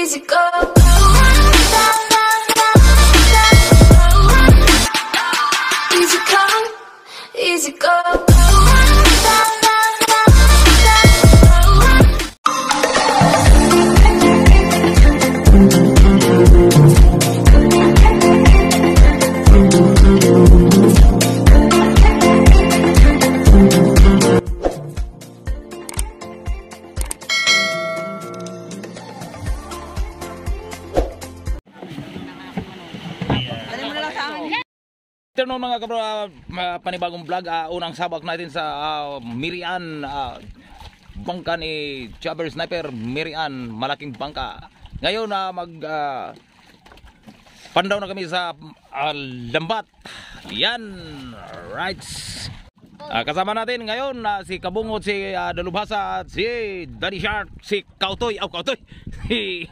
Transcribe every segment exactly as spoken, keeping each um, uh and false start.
easy go. Easy come, easy go. Afternoon mga kabro, uh, panibagong vlog, uh, unang sabak natin sa uh, Mirian, uh, bangka ni Jabber Sniper, Mirian, malaking bangka. Ngayon uh, mag uh, pandaw na kami sa uh, Lambat. Yan, right. Uh, kasama natin ngayon uh, si Kabungot, si uh, Dalubhasa, si Daddy Shark, si Kautoy, oh Kautoy, si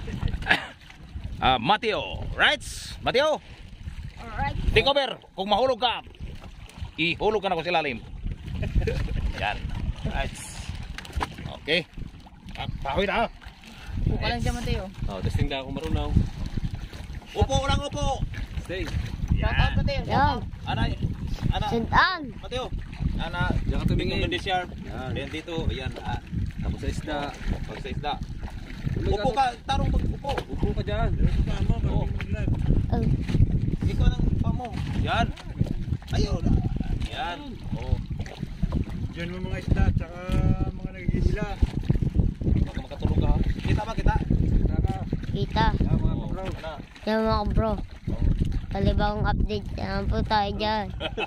uh, Mateo, right? Mateo? Alright. Take over. Kung mahulog ka, ihulog ka na ko sa ilalim. Yan. Right. Okay. Ah, pahoy na. Upo lang siya, Mateo. Oh, testing na ako marunaw. Upo lang, upo. Stay. Shout out, Mateo. Yan. Ana, ana. Sintan. Mateo. Ana, Diyan ka tumingin. dito sharp. Yan. Yan dito, yan. Ah, Tapos sa isda. pag sa isda. Upo ka, tarong mag-upo. Upo ka dyan. Oo. Oh. Ikaw ng pa mo. Yan. Ayun. Yan. Oo. Diyan mo mga isda, tsaka mga nagigila. Huwag ka makatulog ka. Kita ba kita? Kita. Yan mga Oo. kabro. Ana. Yan mga bro. Talibang update. Yan po tayo dyan.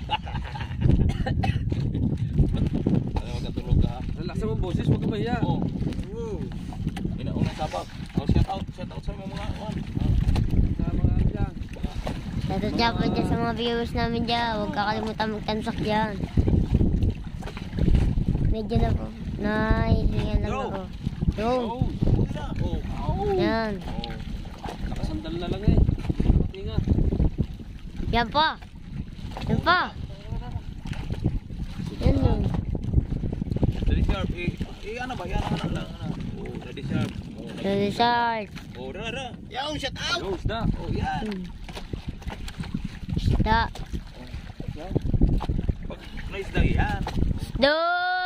Ano, makatulog ka. Relax mo boses, huwag ka mahiya. Oo. Oo. Inaunang sabak. Oh, shout out, shout out sa mga one. Sa mga dyan. Shoutout dyan po dyan sa mga viewers namin dyan. Huwag kakalimutan magtansak dyan. Medyo na po. Nahihingan lang ako. Yo. Oh. Oh. Yan. Oh. Nakasandal na lang eh. Nakatinga. Yan pa. Yan pa. Yan yun. Daddy Sharp, eh, eh ano ba? Yan, ano lang. Ano. Oh, Daddy Sharp. Oh, Daddy Shark. oh rara. Yaw, shout out. Yo, isda. Oh, yan. Hmm. Da. Pag nice lang yan. Do.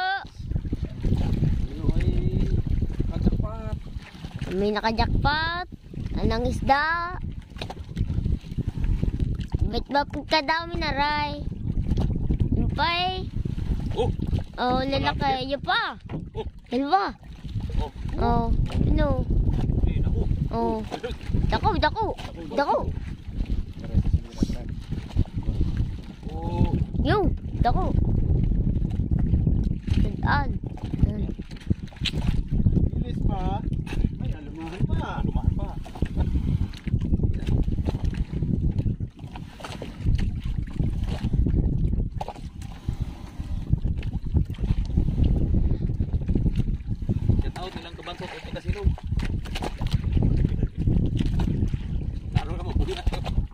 Ano ay kajakpat. May nakajakpat. Anong isda. Ba't ba pagkadami na ray? Yung pa eh. Oh. Oh, lalaki. Yung pa. Oh. Dalawa. Oh. Oh. Ano? Eh, naku. Oh. Dako, dako. Dako. Oh. Yung. Dako. Sandaan. Yan. Bilis pa. Ay, alumahan pa. Lumahan pa. Shout out nilang kabansot at kasilog. Taro ka mo, buli na.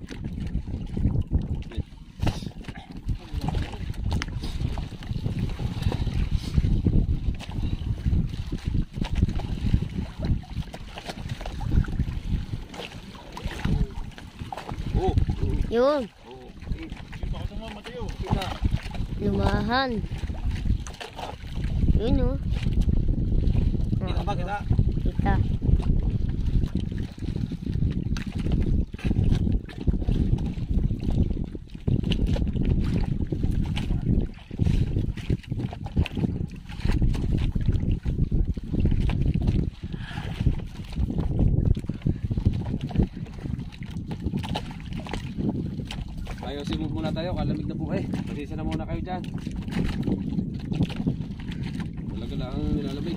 Oh, Yun. oh. Dito ka sa mga Mateo. Kita. Lumahan. Yun oh. Kita ba kita? Kita. Ayusin mo muna tayo, kalamig na po eh. Pasisa na muna kayo dyan. Talaga lang ang nilalamig.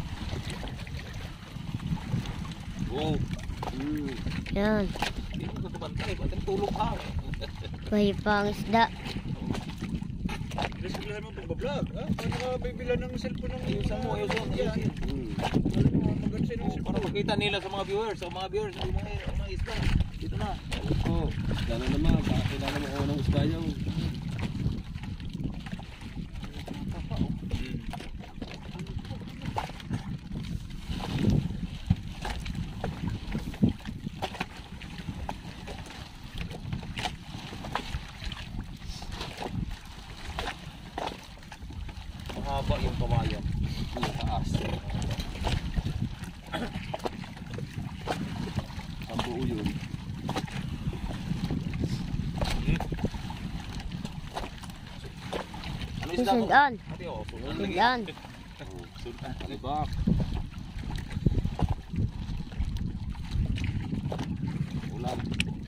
Wow. Hmm. Yan. Dito ka bantay, bantay tulog ka. Buhay pa ang isda. Resiglahan mo pagbablog. Ha? Paano ka bibilan ng cellphone ng... Ayusan mo, ayusan, ayusin. Hmm. Alam mo, maganda sa'yo ng Oh, para cellphone. makita nila sa mga viewers, sa mga viewers, yung mga, yung mga isda. Dito na. Opo. Isda na naman. Baka kailangan mo kung anong isda nyo. Mahaba yung kawayan. Yung taas. Ang buo yun. Ano isda mo? Sudan. Ate, oh, sudan. Sudan. Oh, sudan. Alibak. Ulam.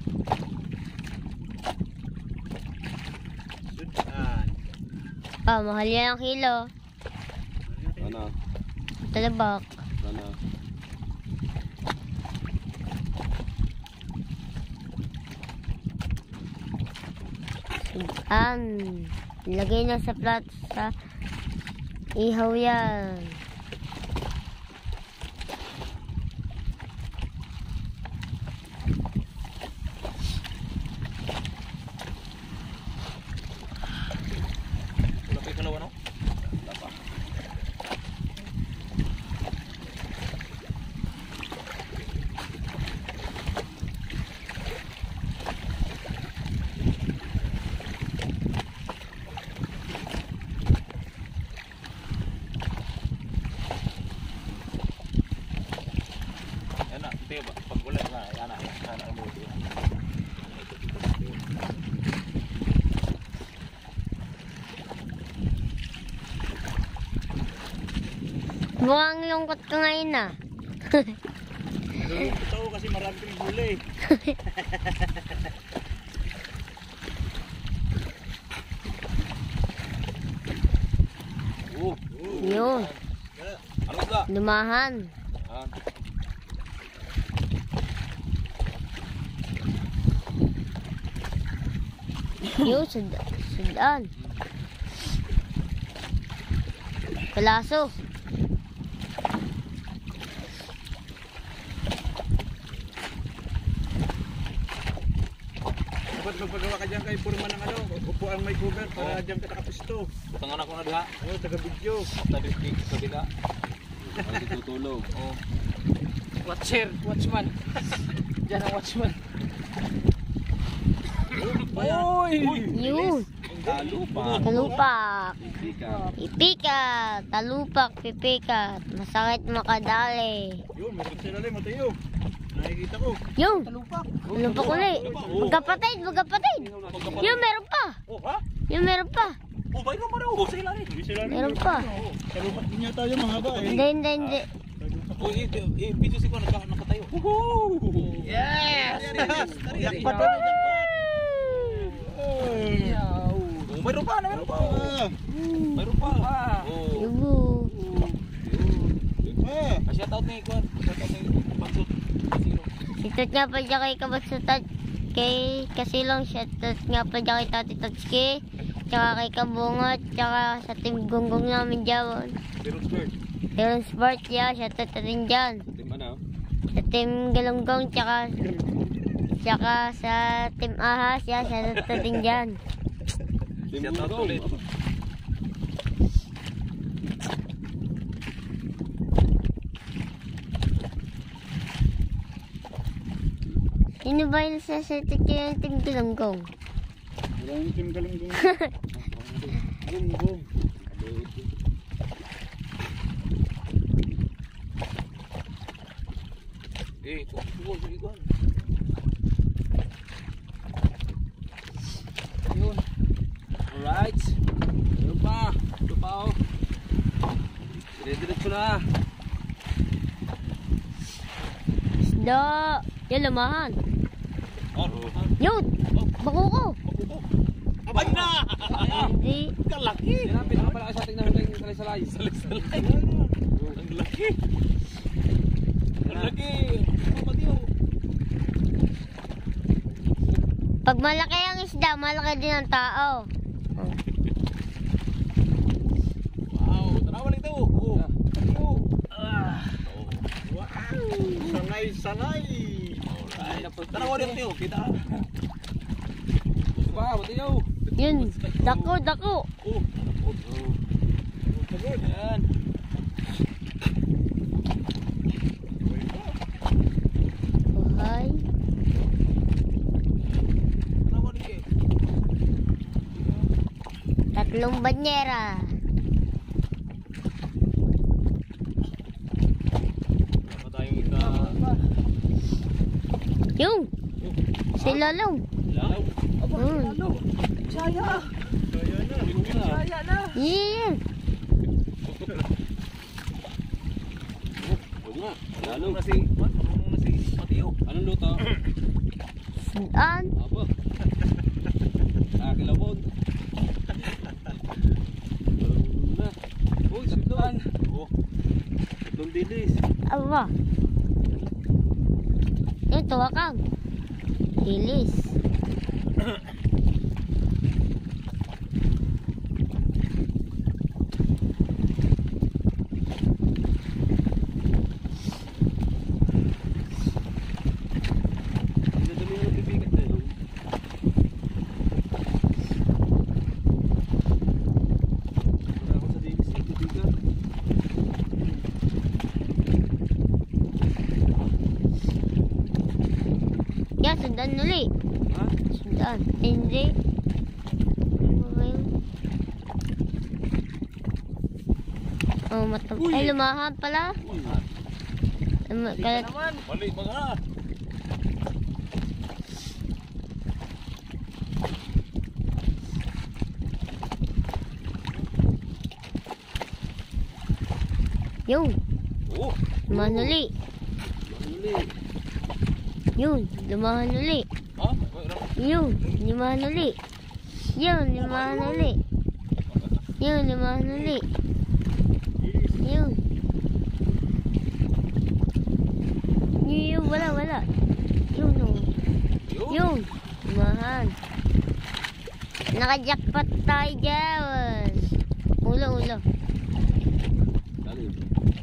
Sudan. Ah, mahal yan ang kilo. Ano? Talabak. Ano? Sudan. Ilagay na sa plat sa ihaw yan. Wala pa yung kalawa, no? Wala pa. Yan na, ito yung pag ulit na, yan na, yan na, yan na, Mukhang lungkot ko ngayon ah. Ito kasi marami kang gulay. Oh, Yun. ano isda? Lumahan. Ah, Yun, Sudan. Sudan. Kalaso. Dapat magpagawa ka dyan kay Purman ng ano, upuan may cover para Oh. dyan ka nakapisto. butangan ako na diha. Oo, taga-video. Tabi sa kabila. Ay, tutulog. Oh, Watcher, watchman. Diyan ang watchman. Oy! Yun. Talupa. Talupak. Ika. Ipikat. Talupak. Pipikat. Masakit makadali. Yun, meron sila rin, matayo. Nakikita ko. Yun. Talupak. Talupak ulit. Magkapatid. Magkapatid. Yun, meron pa. Oh, ha? Yun, meron pa. Oh, bayro mo na. Oh, sa ilalim. Hindi sila rin. Meron pa. Salukat din yata yung mahaba eh. Hindi, hindi, hindi. Oh, i- i- video si ko naka nakatayo. Woohoo! Yes! Jakpat na, jakpat. Oh, mayroon pa, mayroon pa. Ah, Mayroon pa. Oh. Yugo. ah. Ah, shout out ni Kwan. Shout out ni Pagsut. Sino? Sitot nga pa dyan kay Kabagsutat. Kay Kasilong. Sitot nga pa dyan kay Tati Tatsuki. Tsaka kay Kabungot. Tsaka sa team gunggong namin dyan. Pero skirt. Yung sport ya, sitot na rin dyan. Tim ano? Sa team Galunggong. Tsaka, tsaka sa team Ahas. Ya, sitot na rin dyan. Tim Shout out Ugong. ulit. Sino ba yung sasatot yung team Galunggong? Wala yung team galunggong. Galunggong. Eh, tuwa sa Kwan. Yun. Alright. Ano pa? Ano pa oh? Dire-diretso na. Isda. Yan, lumahan. Oh, Yun! Bako ko! abay na! Hindi. Kalaki! Yan ang pinakamalaki sa ating nahuli ng salay-salay. Salay-salay. Ang laki. Ang laki. Ano ba diyo? Pag malaki ang isda, malaki din ang tao. Wow, tanawan ito. Oh. Oh. Wow! Sanay, sanay! Alright. Tanawan ito. Kita. Ba, batiyo. Yun, dako, dako. Oh. Oh. Oh. Yan. Buhay. Tanawan ito. Tatlong banyera. Wala pa tayong ika. Yung. Si Lalong. Lalaw. Hmm. Saya! Saya na! Yun. Huwag nga. Lalo Lalo. na si, man, marunong na si Mateo. Anong luto? Saan? Aba. Ah, kilabon. Marunong na. Uy, sundan. Oh. Itong dilis. Aba. Yung tuwakang. Hilis. Pinadami ng bibigat na yun. Wala ako sa dilis ng bibigat. Yan, sundan uli. Ha? Sundan. Hindi. Ano ba yun? Oh, matam... Ay, lumahan pala. Uy. Luma- Kalat... Mali pa nga. Yun. Oh. Lumahan uli. Mahuli. Yun. Lumahan uli. Ha? Mayroon. Yun. Lumahan uli. Yun. Lumahan uli. Yun. Lumahan uli. Yun. Yun. Wala, wala. Yun. Oh. Yun. Yun. Lumahan. Naka-jackpot tayo dyan. Ulo, ulo. Lalim.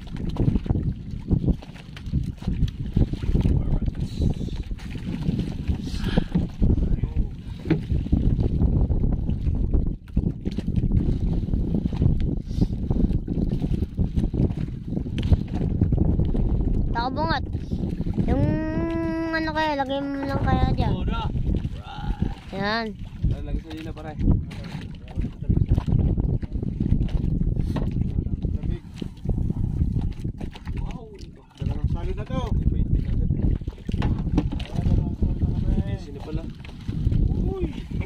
Nakabungat. Yung ano kaya, lagay mo lang kaya dyan. Oh, na. Yan. Lagi sa nila pare. Lamig. Wow. Dalawang sali na to. Sino pala? Uy!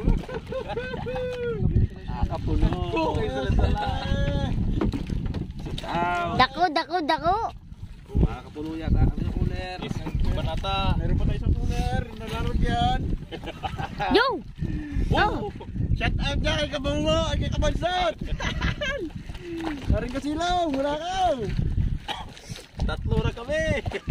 Nakapuno. Okay, sala-sala. Sit out. Dako, dako, dako. Makakapuno yata kami ng cooler. Isang banata. Meron pa tayo isang cooler. Nalaragyan. Yung. Oh. Shout out dyan kay Kabungo. Kay Kabansot. Naring ka silaw. Wala ka. Tatlo na kami.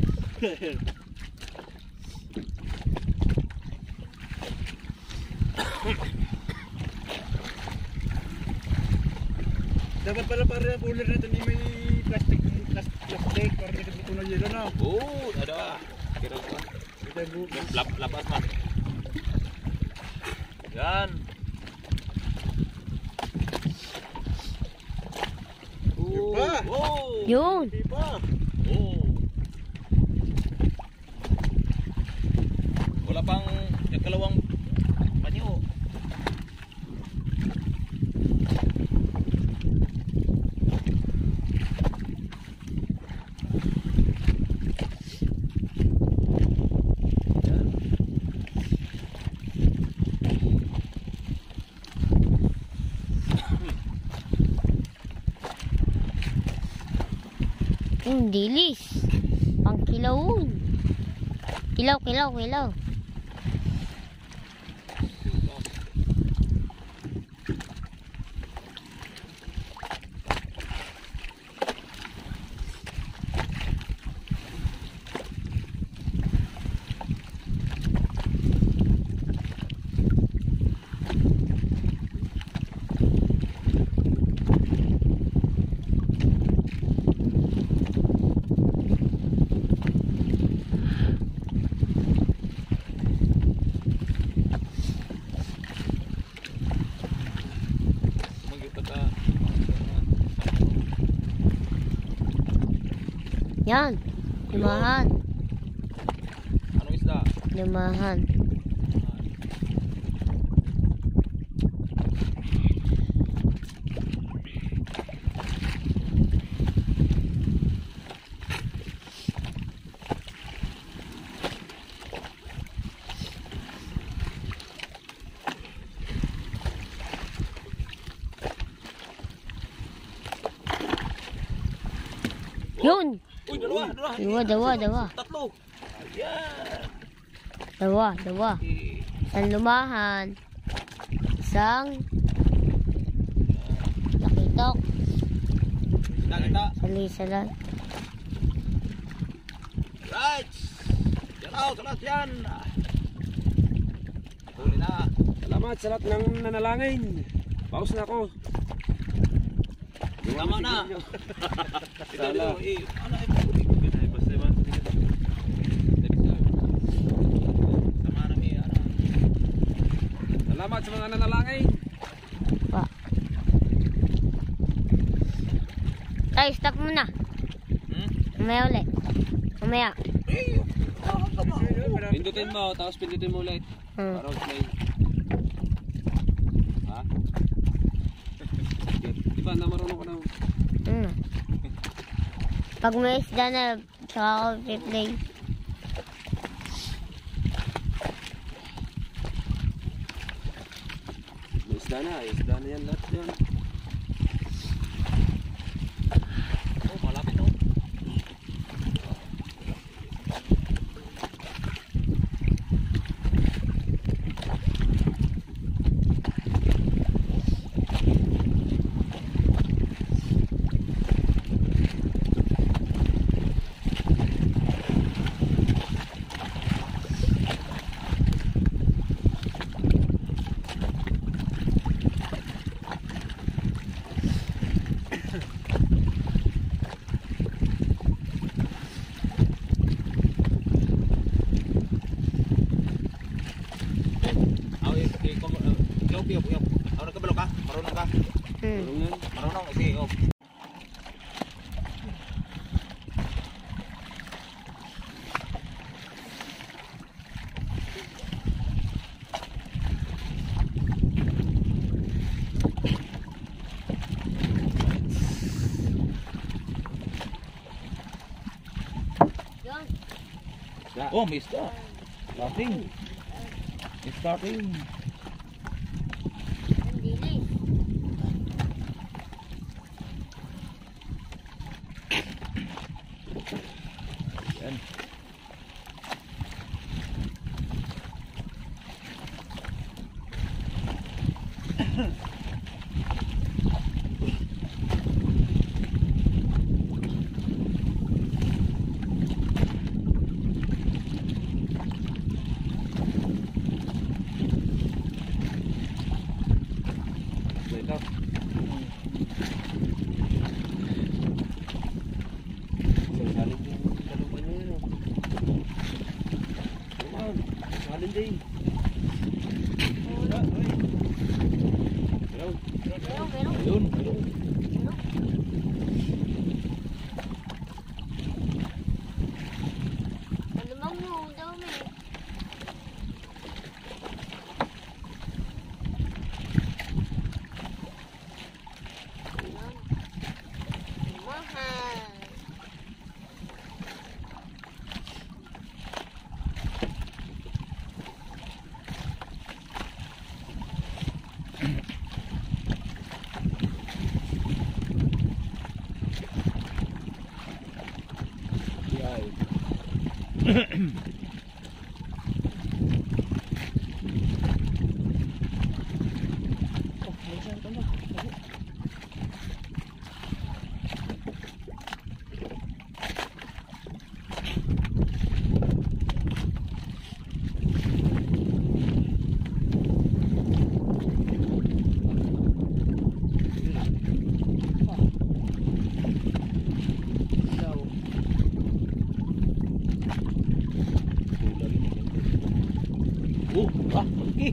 Dapat pala para ang cooler na ito ni may plastic. Plastic. Plastic. Para hindi ka na yelo na. Oh, ada. Kira ko. Ito yung bukas. Lap lapas man. Yan. Yun pa. Oh. Yun. Hindi pa. Oh. Wala pang kalawang panyo. Yung dilis. Pang kilawon. Kilaw, kilaw, kilaw. Yan. Limahan. Anong isda? Limahan. Yun. Uy, dalawa, dalawa. Dalawa, dalawa, dalawa. Tatlo. Ayan. Dalawa, dalawa. Eh, Isang lumahan. Isang lakitok. Nakita. Sali-salan. Right. Yan out, sa lahat yan. Huli na. Salamat sa lahat ng nanalangin. Paus na ako. Tama na. Ito, ito. Eh, ano ay sama na mi, ano. Salamat sa mga nanalangin. Pa. Tay, stop muna. Hmm? Mamaya ulit. Mamaya. Eh, ah, tama. Pindutin mo, tapos pindutin mo ulit. Hmm. Para play. Ha? Di ba na marunong ka na? Hmm. Pag may isda na, tsaka ako play. May isda na, isda na yan lahat yan. Oh, malapit oh. Aw, eh, eh, kom, eh, yop, yop, yop. Marunong ka, balok ka? Marunong ka? Hmm. Marunong yan. Marunong, sige, oh. Yun. Oh, may isda. Starting. It's starting. Ang dilis. Yan. Ito. Isang salin din. Kalupan niya yun. Kalupan. Salin din. Meron. Meron, meron. Ayun, ayun. Alamang mo, ang dami. Mahal. Oh, ah, okay.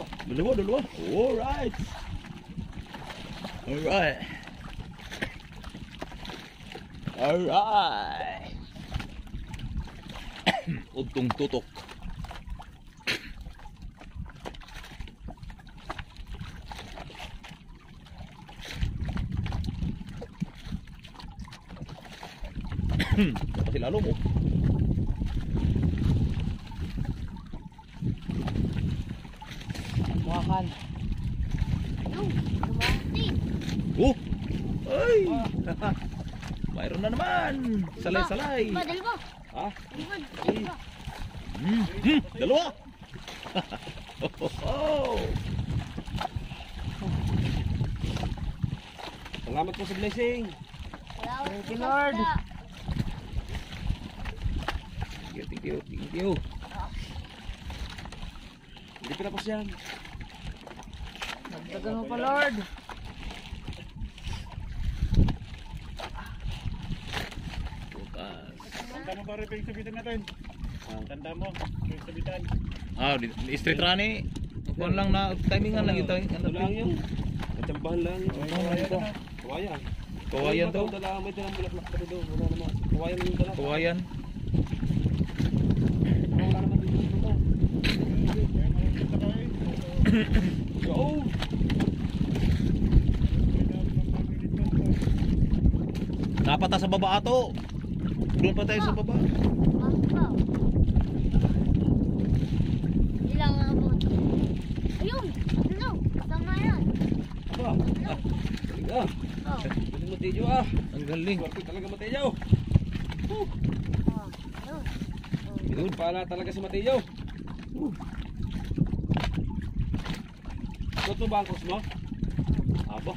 Dalawa, dalawa. Alright. Alright. Alright. Untong tutok. Kasi lalo mo. Muhakan. Yung, lumati. Oh! Ay! Mayroon na naman! Salay-salay! Dalawa, dalawa. Ha? Dalawa, dalawa. Hmm, hmm, dalawa! Oh! Salamat po sa blessing. Salamat Thank po you, sa Lord. isda. Thank you, thank you, thank you. Hindi pa tapos yan. Nagdagan mo pa, Lord. Bukas. Tanda mo pare, yung sabitan natin. Tanda mo, yung sabitan. Ah, di, di straight run eh. Kuan lang na timingan lang ito eh. Ito lang yun. Matsambahan lang. Kawayan. Kawayan to. Dala, may dalang bulaklak pa doon. Wala naman. Kawayan yung dala. Kawayan. Wala naman dito. Go! Napata sa baba ato. Doon pa tayo sa baba. Basta. Ilang ako. Ayun! Ano? Tama yan. Aba. Ah, galing ah. Oh. Galing mo Tejo ah. Ang galing. Swerte talaga Matejo. Oh. Ayun. Good pala talaga si Matejo. Ito ba ang course mo? Aba.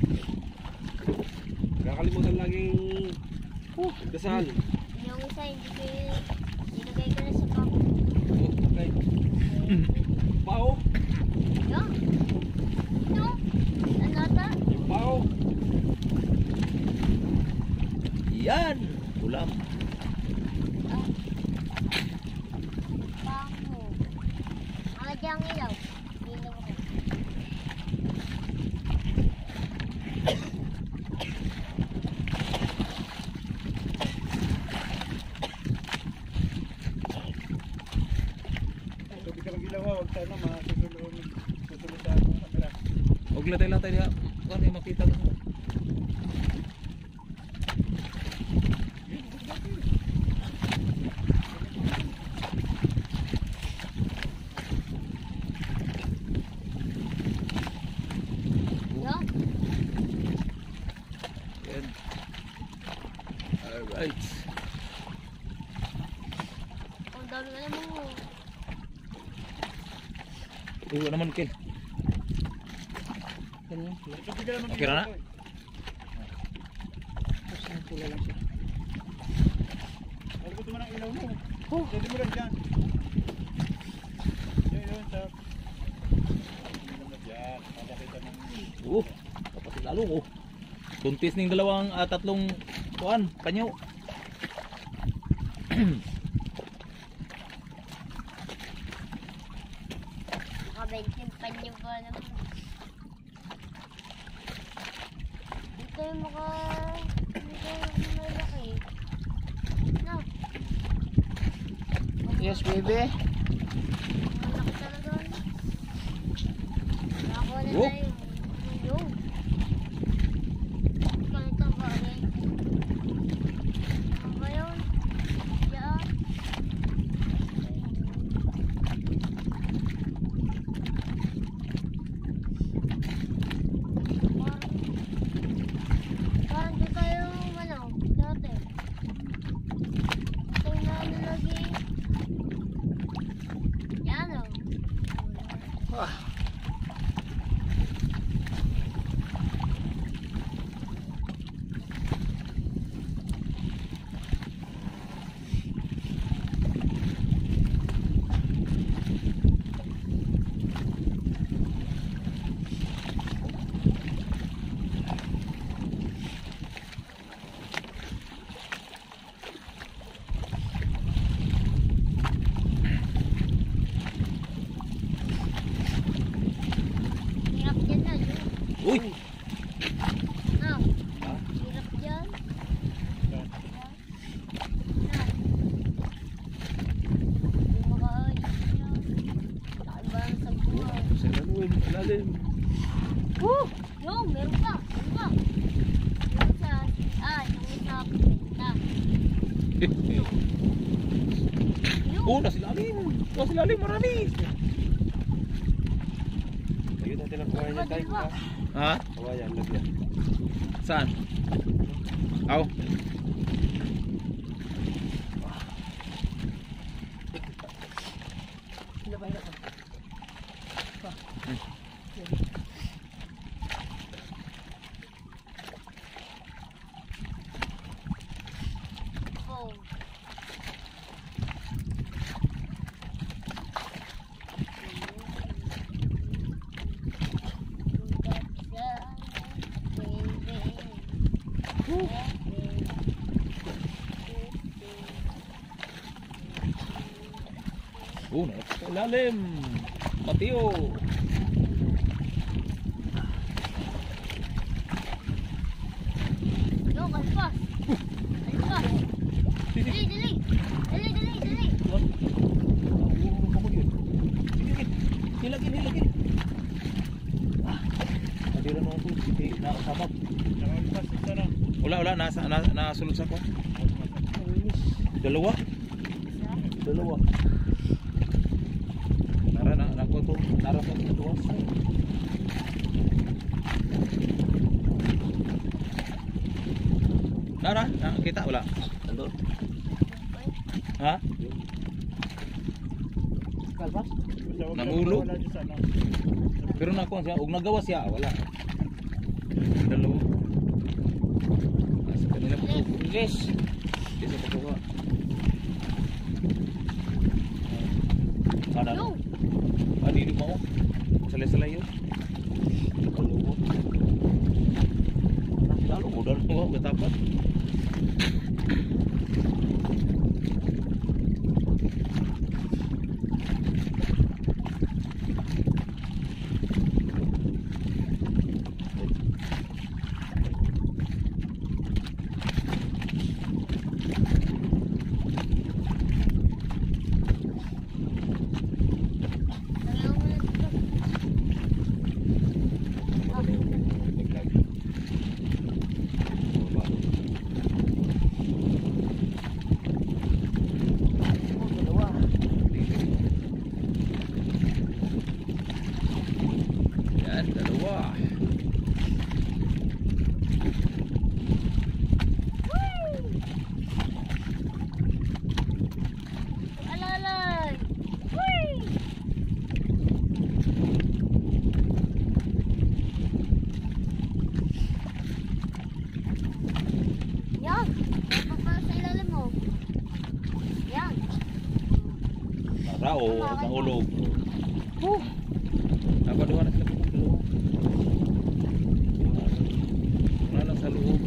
Kakalimutan laging uh, dasal. Yung isa, hindi ko yun. Ilagay ko na sa pako. Oh, okay. Pao. Yan. Ito. Ano ata? Yung pao. Yan. Ulam. Pako. Ang adyang ilaw. Ilaw ko. Sabi ka lang gilawa, huwag sana masusunod susunod sa kamera. Huwag latay-latay diha. Kuan ay makita lang. Yan. Yan. Alright. Ang dami ka naman mo. Uwa naman Kel. Ganyan. Sabi ka naman Okay na na? Tapos ang pula lang siya. Alam ko naman ang ilaw mo. Oh, pwede mo lang dyan. Yun, yun, sa... Yan, makakita ng... Oh, kapatid lalo ko. Tuntis ning dalawang ah, tatlong kuan, panyo. Nakabensin pa niyo ba naman? Dito yung maka... Dito yung malaki. No. Yes, baby. Malaki talaga. Nakakuha na Oh. tayo. Yung. Ganito ang bagay. Ano ba yun? Diyan. Parang doon tayo, ano, dati. Ito na ano lagi. Yan o. Uy! No. Hirap dyan. No. Hindi makaayos yan. Nakaibahan sa buhay. Sa lalim, lalim. Woo! Yo, meron pa. Meron pa. Meron sa... Ah, yung isa benta. Oh, nasa lalim. Nasa lalim, marami. Ayun natin ang kawayan tayo. Dalawa. Ha? Kawayan, lagyan. Saan? Aw. Oh. Oh, nasa lalim. Mateo. Yo, kalpas. Kalpas. Dali, dali. Dali, dali, dali. Hilagin, hilagin. Ah, nadira mo ako. Hindi, nakasabak. Wala, wala. Nasa, na, nasulod sa ko. Dalawa. Dalawa. Nara, na, nako to. Nara sa dalawa. Nara, nakakita, wala. Ando? Ha? Kalpas? Nahulog. Pero na ako siya, ug nagawa siya, wala. Dalawa. Sa kanila po. Yes. Yes, sa pagkawa. Kada. Yo. Adili mo. Salay-salay yun. Dalawa. Lalo mo dalawa betapat. Dalawa mo na dito. Yan, dalawa. Alalay. Whee! Yan. Meron pa sa ilalim mo. Yan. Rao, nahulog. Huh. Napaduha na sila po dalawa. Wala lang sa loob.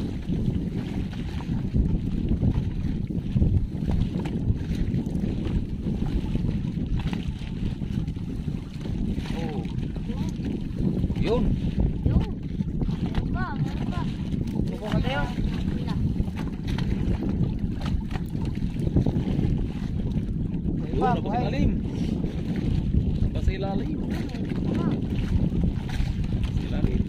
Oh. Yun. Yun. Meron pa. Meron pa. Buko ka tayo. Wala. Yun, nasa ilalim. Nasa ilalim. Meron Nasa ilalim.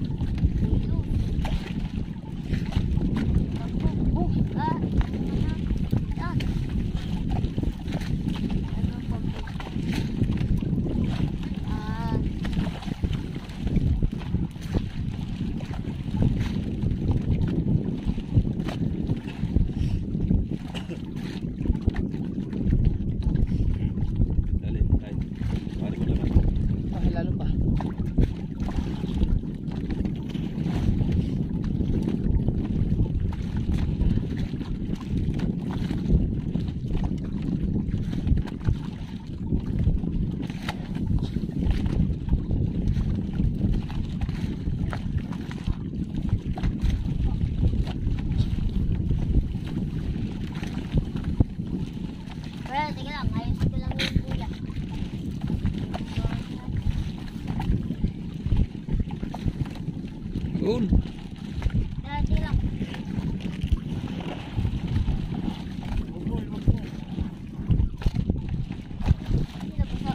Yun. Dati lang. Sino pa?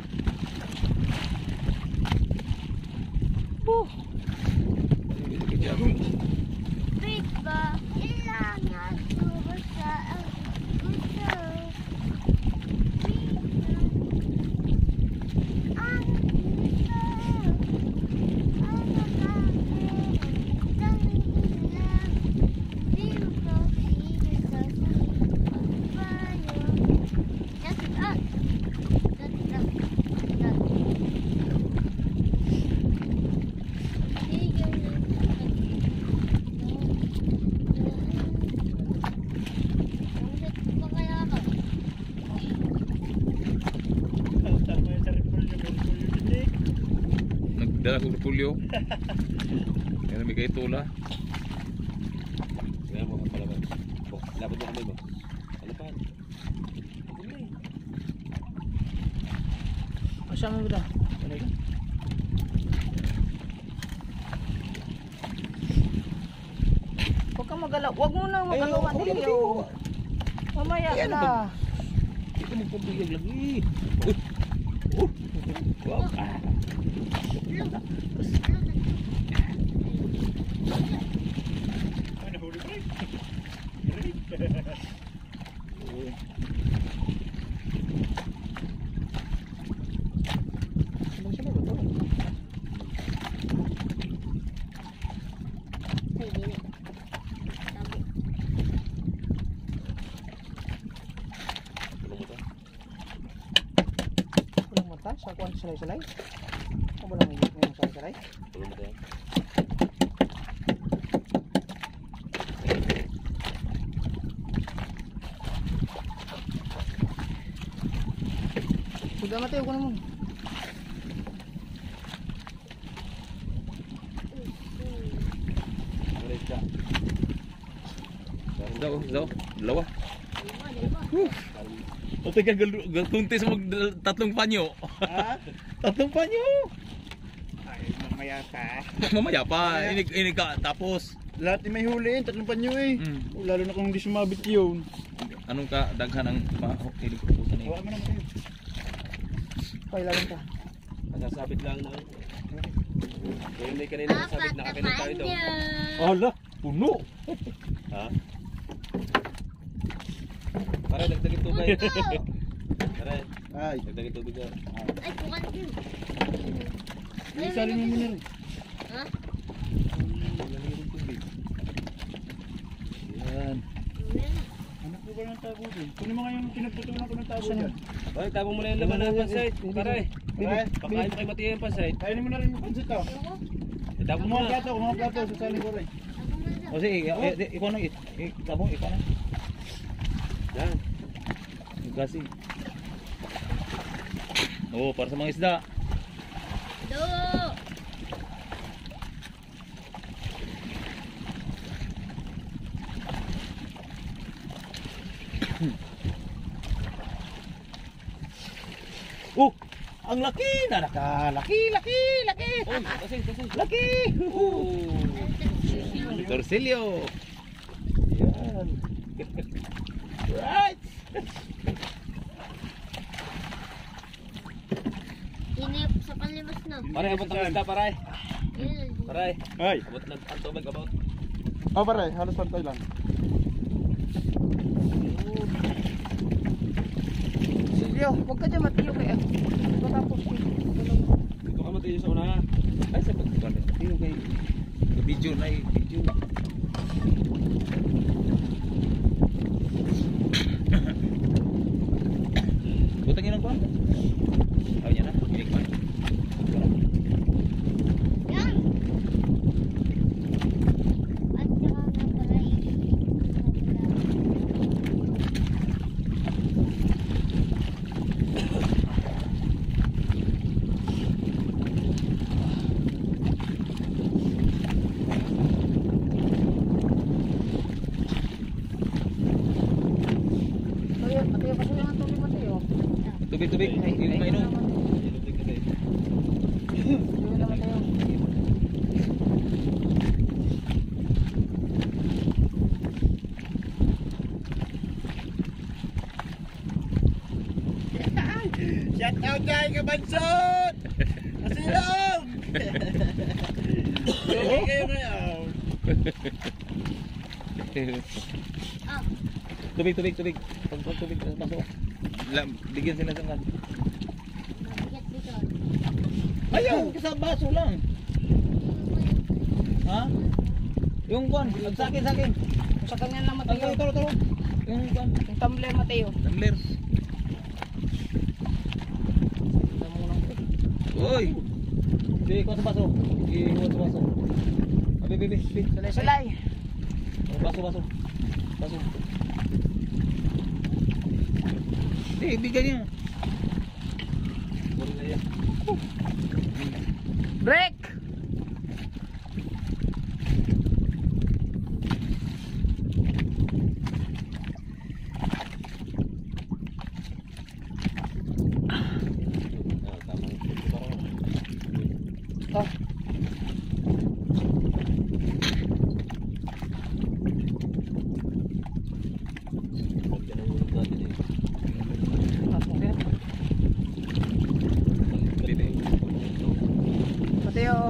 Wait ba? Ilangan ko ba sa ang gusto? Ang gusto. Ang Nagdala ko repulyo. Kaya may kayo tula. Kaya mo ka pala ba? Oh, lapad mo kami ba? Ano pa? Asa mo ba? Huwag kang magalaw. Huwag mo na magalawan dito. Mamaya na. Ito magpabiyag lagi. Uy. Uh. Wow. Ah. Walang mata. Sa kuwan salay-salay. Ano ba lang yung salay-salay? Tulong mo tayo. Sudah mati ako naman. Ulit ka. Daw, daw. Dalawa. O teka, kunti sa mag tatlong panyo. Ha? Tatlong panyo. Ay, mamaya pa. Mamaya pa. Ini, ini ka. Tapos. Lahat yung may huliin, tatlong panyo eh. Mm. Oh, lalo na kung hindi sumabit yun. Anong ka daghan ang mahilig ko sa niyo? Hawa mo naman tayo. Pailalim ka. Nasasabit lang na. Kaya may kanina nasabit na kakainin tayo daw. Ala, puno. Ha? Para dagdagin tubig. Para Ay, dagdagin tubig ka. Ay, bukan din. isali mo muna rin. Ha? Lalagyan tubig. Yan. Anak ko ba ng tabo din? Kunin mo nga yung pinagputulan ko ng tabo dyan. Hoy, tabo mo na yung laman ng pansait. Pare, Ay, pakain mo kay Matiya yung pansait. kainin mo na rin yung pansit to. Tabo mo Mga na. plato, mga plato, sasali ko rin. O sige, eh, eh, ikaw na. eh, eh, Kabong, ikaw na. Yan. Kasi. Oh, para sa mga isda. Do. Oh, ang laki na naka. Laki, laki, laki. Oh, kasi, kasi. Laki. Oh. Torsilyo. Yan. Right. Inip sa panlimas na. Pare, abot ng isda, pare. Yun. Pare, Ay, abot ng ang tubig, abot. oh pare, halos pantay lang. Silyo, huwag ka dyan matiyo kaya. Matapos ko. Dito ka Matiya sa una. Ay, sa pagkakala. Hindi kay video na eh. Video. Butangin ang kwan. Ayaw niya na. Inig pa. Yan. At saka nga pala eh. Matiyo, matiyo kasi yung tubig matiyo. Tubig, tubig. Inom, inom. Tubig kasi. Tubig na matiyo. Agay ka bansot! Kasilaw! Okay kayo ngayon. Tubig, tubig, tubig. Pag pag tubig, pasok. Lam, bigyan sila ng ayaw, sa baso lang. Ha? Yung kwan, sa akin, sa akin. Sa kanya lang Ay, Mateo. taro, taro. Yung kwan, Yung tumbler Mateo. tumbler. Uy! Di, kwan sa baso. Iwan sa baso. Abi, bibi, bibi. Sulay-sulay. Oh, baso, baso. Baso. Di, bigyan niya. Break! Oh. Mateo.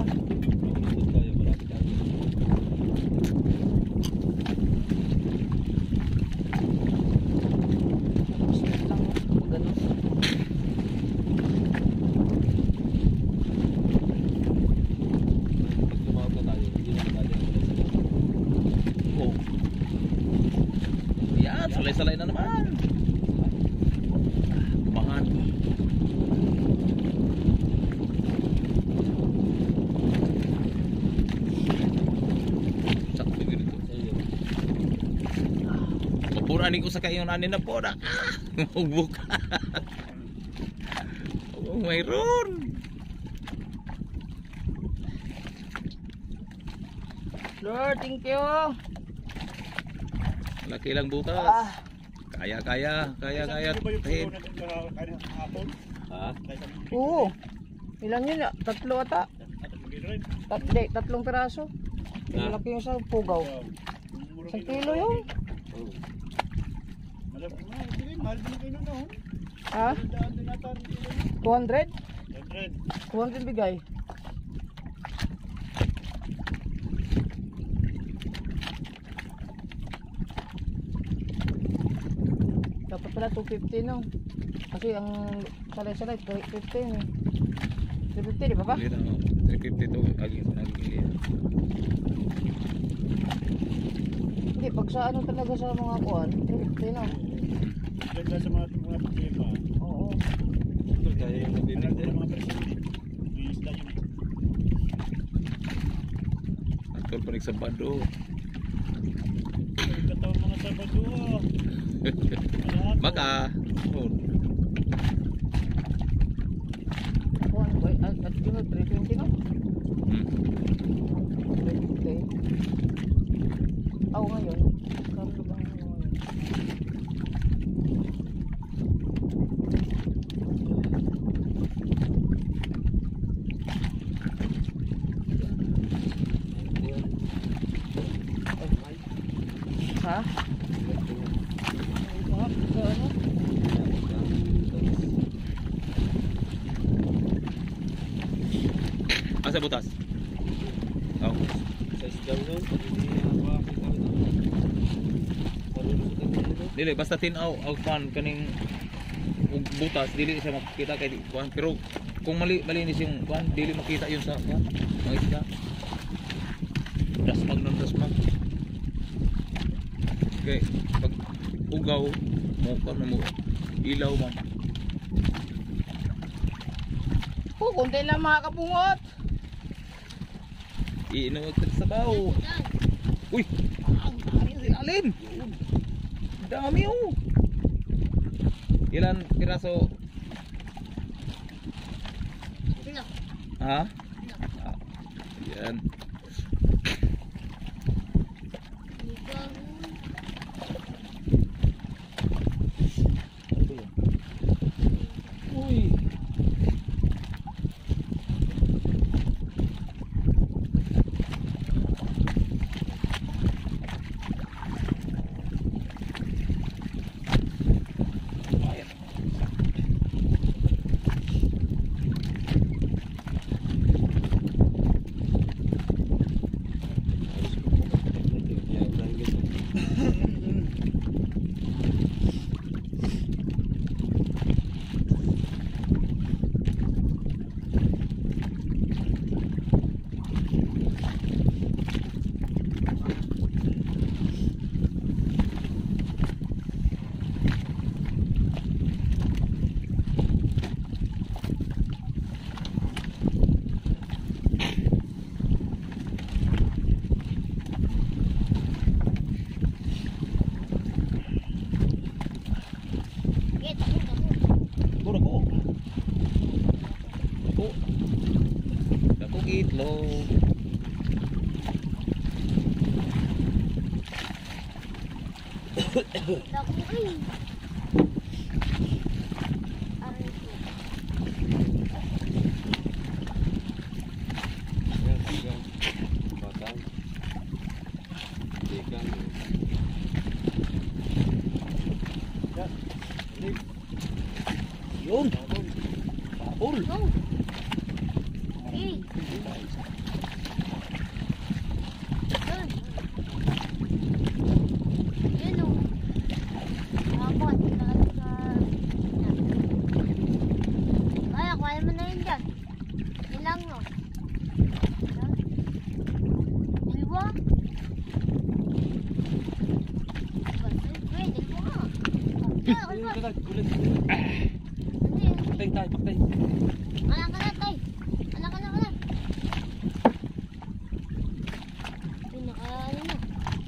Oh. Yan, salay-salay na naman. Kumahan. Sakto ganito. Pupuranin ko sa kayo nanin na po na. Magbuka. Oh, mayroon. Lord, thank you. Laki lang butas. Ah. Kaya, kaya, kaya, kaya. Ano ba yung Tahid. puno na kanina hapon? Ha? Oo. Ilan yun? ah? Tatlo ata. Tat di, tatlong piraso. Ah. Malaki yung sa pugaw. Isang kilo yun. Malapit na, hindi, mahal din kayo na. Ha? Daan din ata ang kilo na. two hundred? Hundred. two hundred bigay. Dapat pala two fifty no. Kasi ang salay-salay three fifty eh. three fifty di ba ba? Ulit ano, three fifty to aging aging. Hindi, pag sa ano talaga sa mga kuwan, three fifty no. Ganda sa mga mga problema. Oo. Kaya yung Hindi nabibig na mga presidente. May isla yun. Aktor pa sa Bado. Katawang mga Sabado. Baka. Oh. Kuwan boy, at at yun three twenty no. Hmm. three fifty. Aw ngayon, kano ba ang ngayon? Ha? Ito nga, ito ano? Asa butas? Oh. sa isdaw nun. Pag hindi nakakakita ka ito. Palulusot ang ito. Dili basta tinaw og kan kaning ug butas dili siya makita kay di kuan pero kung mali malinis yung kuan dili makita yun sa kuan mga isda. Dasmag ng dasmag. Okay, pag ugaw mo kan mo ilaw man. Oh, konti lang mga kapungot. Iinuot sa baw. Uy, ang dami yung ilalim. Dami oh. Ilan piraso? Ha? Ah, yan. Uy. Puro ko. Ko. Dakong itlog. Yan, ikan. Batang. Ikan. Yun. Papul. Eh. Yan o. Kapot. Kaya, kaya mo na yun dyan. Yun lang no. Dilwa? Pwede, dilwa nga. Kaya, Ulit, kaya. ulit, ulit. Ano yun? Paktay tayo, paktay. Anak ka na, tay. Anak ka na, anak. Ay, naka, ano na.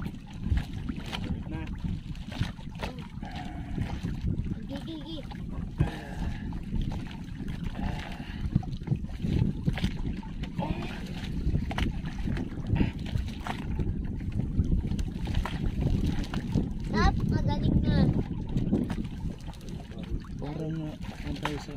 Na. Gigi, gigi. Nap, magaling na. Parang uh, antay sa...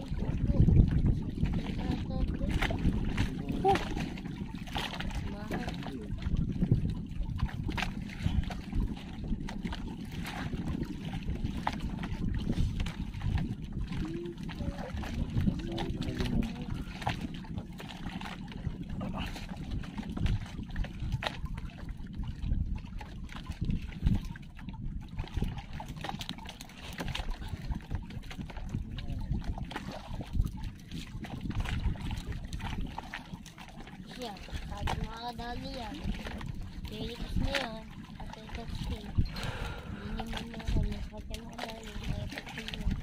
Siya, sabi mga kadali yan. Pilipas niya yan. Patay sa skin. Hindi naman na kami. Patay mga kadali. Patay sa skin yan.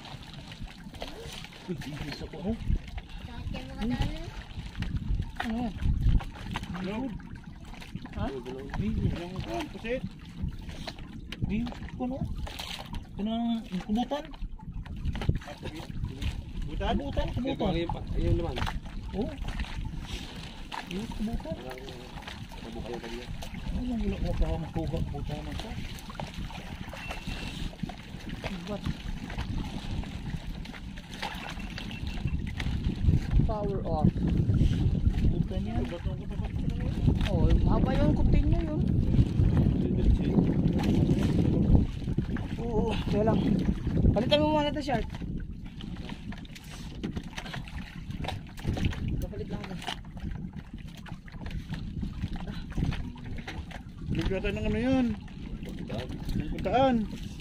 Uy, inis ako, oh. Patay mga kadali. Ano yan? Hello? Ha? Hey, walang ito. Pusit. Di, kuno. Kanang kubutan. Butan? Kubutan, Kaya kubutan. kung yung, yung naman. Oh. Yung kubutan. Walang mabukayan ka niya. Ano yung ilok mo pa makuha kubutan na siya? What? Power off. Kubutan niya. Oh, mahaba yung continue yun. Oo, kaya lang. Palitan mo muna ito, Shark. Kapalit lang ako. Ligatan ng ano yun? Ng putaan.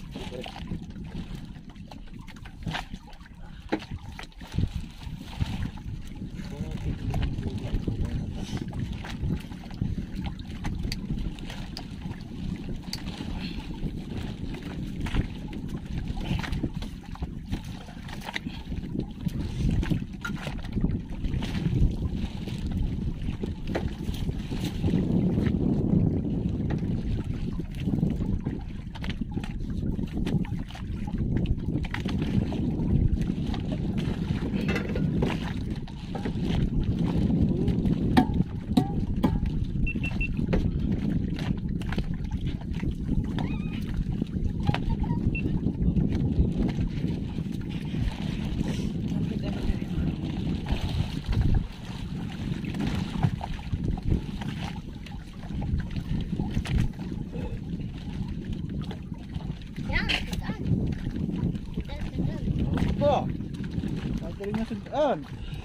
Yan, saan? Saan, saan? Ito. Pagaling na sundaan.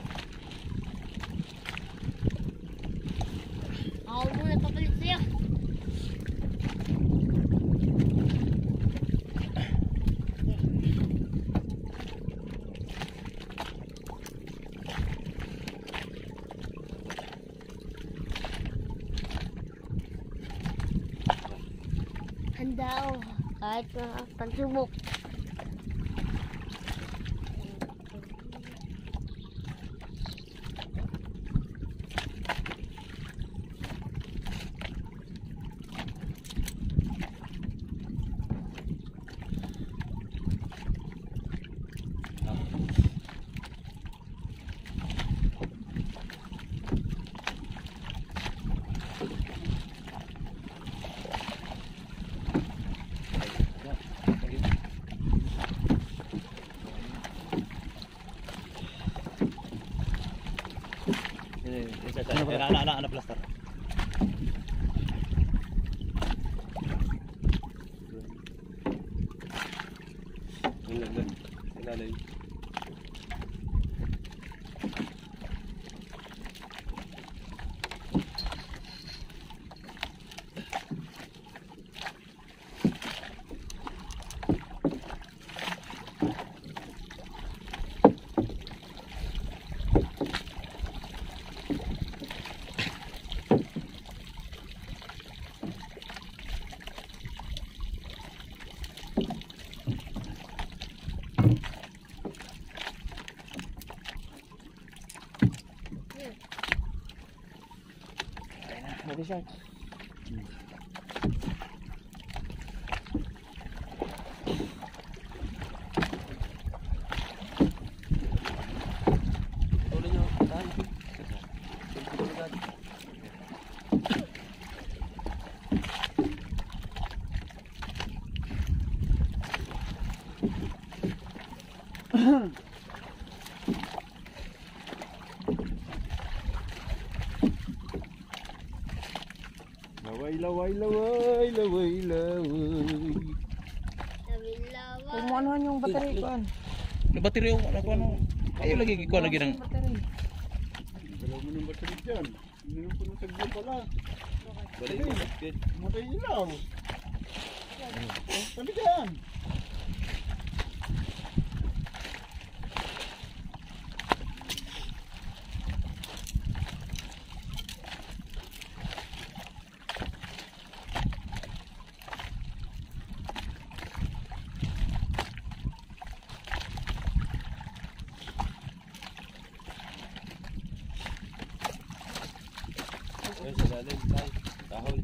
Ako muna papalit sa'yo. daw. Kahit mga pansubok. Anak, anak, anak plaster. Ang laglag. Ilalim. Baby shark. Tuloy nyo. Tahan. Laway, laway, laway, laway, laway. Nabilawan. Kumuanuhan yung battery ko. Ano baterya ko? Ano ko ano? Ayo lagi ko lagi ng Battery. Dalaw mo ng battery dyan. Ininom ko ng sagyo pala. Balik mo. Bakit? Matay ilaw. Sabi dyan. Ayun, sa ilalim. Tahan. Kahoy.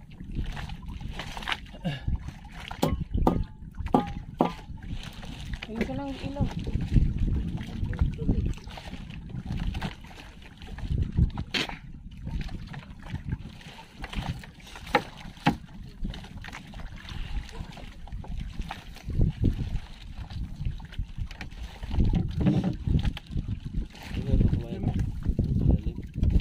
Ayun ka lang ilaw. Ayun, ano kumain mo? Ilalim.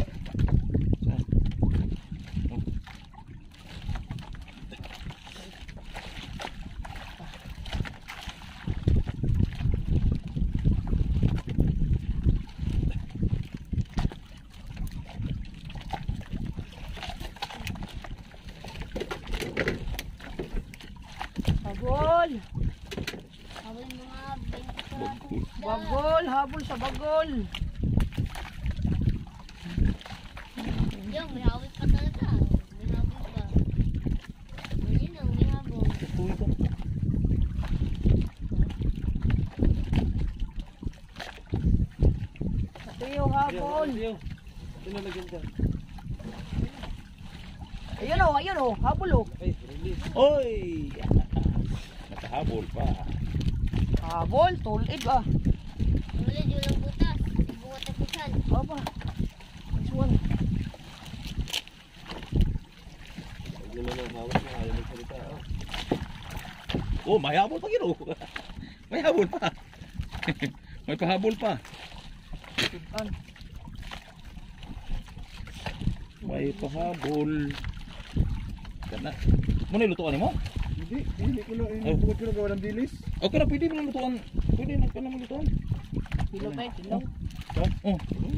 Bagol. Habol yung mga bento. Bagol. Habol sa bagol. Yung may habol pa talaga. May habol pa. Ayun ang may habol. Tiyo habol. Ayun. Tinalagyan ka. Ayun o, ayun o. Habol o. Ay, release. Oy! Nakahabol pa. Habol. Tulid ba? Wala, di walang butas. Bukas na pusan. Baba. This one. Huwag naman ang hawak mo. Ayaw magsalita. Oh. Oh, may habol pa gino. May habol pa. May pahabol pa. An. May pahabol. Kana. Mo ni lutuan mo? Hindi, hindi ko lang. Oh. Hindi ko lang gawa ng dilis. Okay na, pwede mo na lutuan. Pwede na ka na mo lutuan. Kilo tayo. Kilo. Oh.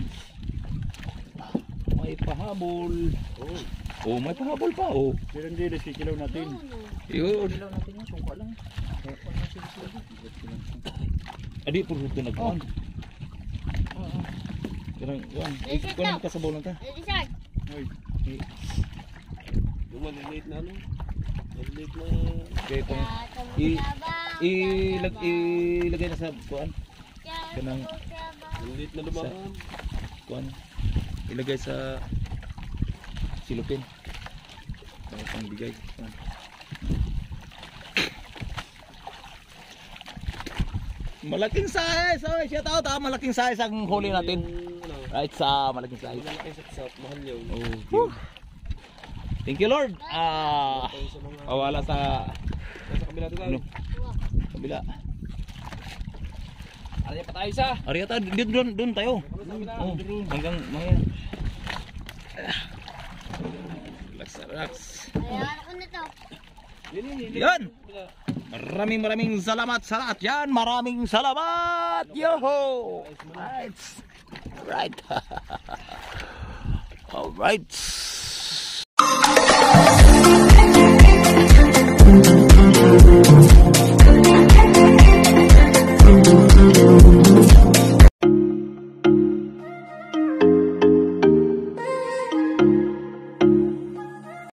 May pahabol. Oh. Oh, may pahabol pa. Oh. Silang dilis, kikilaw natin. Yun. Kilo natin yung sungka lang. Adi puro ito nagkuhan. Oo. Kanang kuan. Eh, kuan ka sa bowl lang ta. Ready, start. Hoy. Yung maliliit na ano. Maliit na. Okay, pang i ilag ilagay na sa kuan. Kanang Maliit na lumahan. kuan. Ilagay sa silupin. Para pang bigay. Kuan. Malaking size. Oy, shout out ah, malaking size ang huli natin. Yung, ano, Right sa malaking size. malaki sa sap, mahal yun. Oh, thank you Lord. Ah, Tayo sa mga, wala sa nasa kabila ito tayo. ano, kabila. Ano pa tayo sa? Ariata, doon doon doon tayo. Oh, hanggang mga relax, relax. Ayan ako na to. Yan. Maraming maraming salamat sa lahat yan. Maraming salamat. Yoho. Right. Right. All right.